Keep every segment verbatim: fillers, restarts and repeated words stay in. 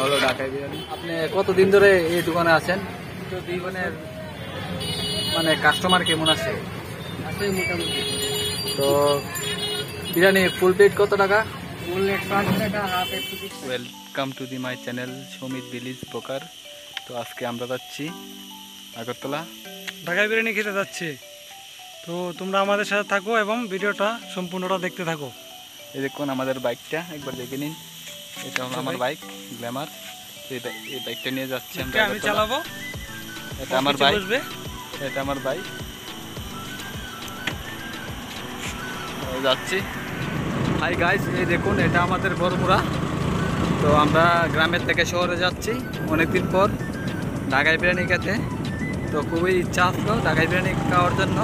হলো ঢাকাই বিরিয়ানি। আপনি কতদিন ধরে এই দোকানে আছেন? তো দোকানের মানে কাস্টমার কেমন আছে? আছে মোটামুটি। তো বিরিয়ানি ফুল প্লেট কত টাকা? ফুল একশো আশি টাকা, হাফ একশো বিশ টাকা। Welcome to the my channel Samit village broker. তো আজকে আমরা যাচ্ছি আগরতলা, ঢাকাই বিরিয়ানি খেতে যাচ্ছি। তো তোমরা আমাদের সাথে থাকো এবং ভিডিওটা সম্পূর্ণটা দেখতে থাকো। এই দেখুন আমাদের বাইকটা একবার দেখে নিন। এটা হলো আমার বাইক গ্ল্যামার। এই বাইকটা নিয়ে যাচ্ছি আমরা, আমি চালাবো। এটা আমার বাইক, এটা আমার বাইক যাচ্ছি। হাই গাইস, এই দেখুন এটা আমাদের বরমুড়া। তো আমরা গ্রামের থেকে শহরে যাচ্ছি অনেকদিন পর ঢাকাই বিরিয়ানি খেতে। তো খুবই ইচ্ছা আসলো ঢাকাই বিরিয়ানি খাওয়ার জন্য।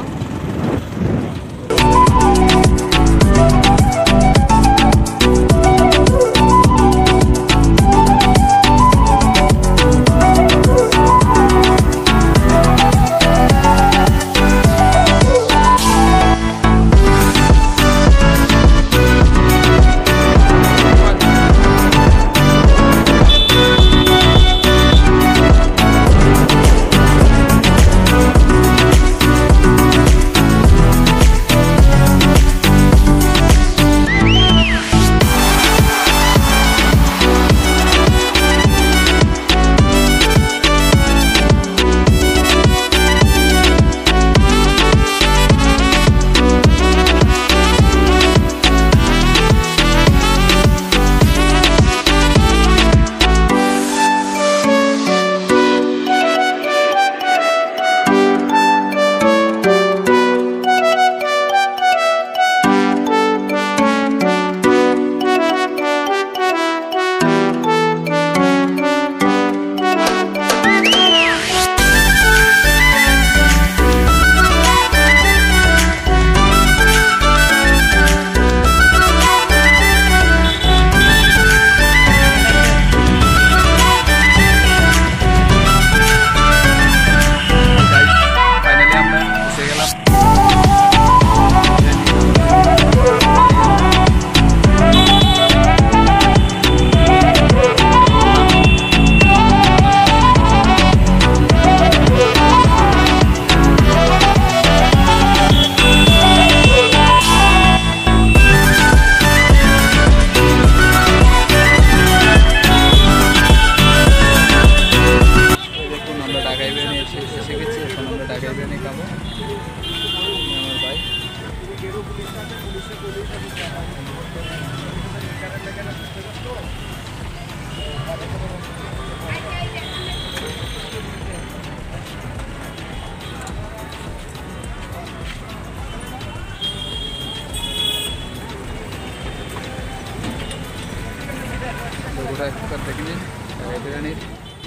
লোগোটা একটু দেখে নিন ঢাকাই বিরিয়ানির।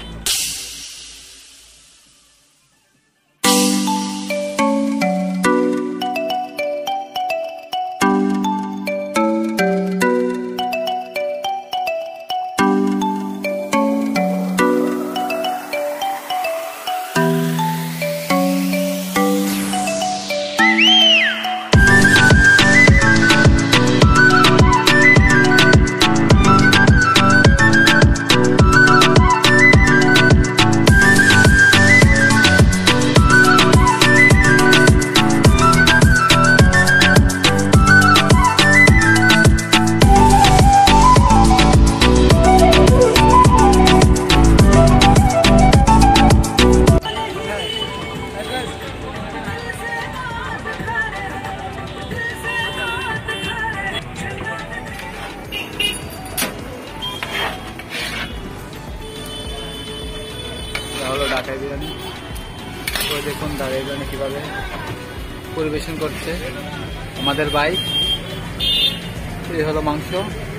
হলো ঢাকাই বিরিয়ানি। তো দেখুন ঢাকাই বিরিয়ানি কীভাবে পরিবেশন করছে আমাদের বাইক। এই হলো মাংস।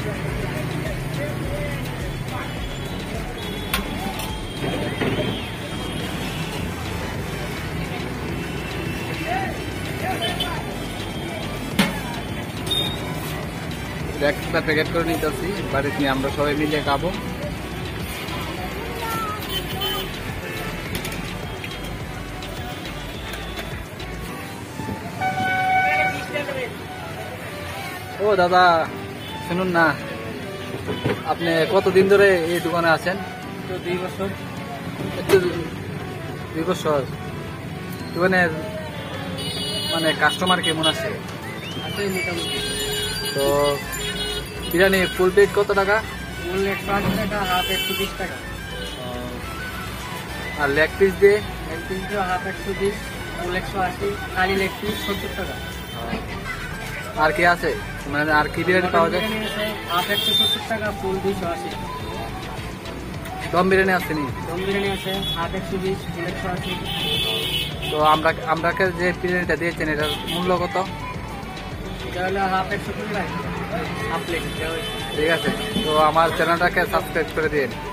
একটা প্যাকেট করে নিতেছি বাড়িতে নিয়ে আমরা সবাই মিলে খাবো। ও দাদা শুনুন না, আপনি কতদিন ধরে এই দোকানে আছেন? তো দুই বছর। একটু দুই বছর। দোকানের মানে কাস্টমার কেমন আছে? আছে মোটামুটি। তো বিরিয়ানি ফুল প্লেট কত টাকা? ফুল একশো আশি টাকা, হাফ একশো বিশ টাকা। আর লেগ পিস দিয়ে? লেগ পিস দিয়ে হাফ একশো বিশ, ফুল একশো আশি, কালি লেগ পিস সত্তর টাকা। আর কি আছে মানে আর কি বিরিয়ানি পাওয়া যায়? হাফ একশো সত্তর টাকা, ফুল দুইশো আশি। দম বিরিয়ানি আছে নি? দম বিরিয়ানি আছে হাফ একশো বিশ, ফুল একশো আশি। তো আমরা আমরাকে যে বিরিয়ানিটা দিয়েছেন এটার মূল্য কত? এটা হলো হাফ একশো কুড়ি টাকা, হাফ প্লেট। ঠিক আছে, তো আমার চ্যানেলটাকে সাবস্ক্রাইব করে দিন।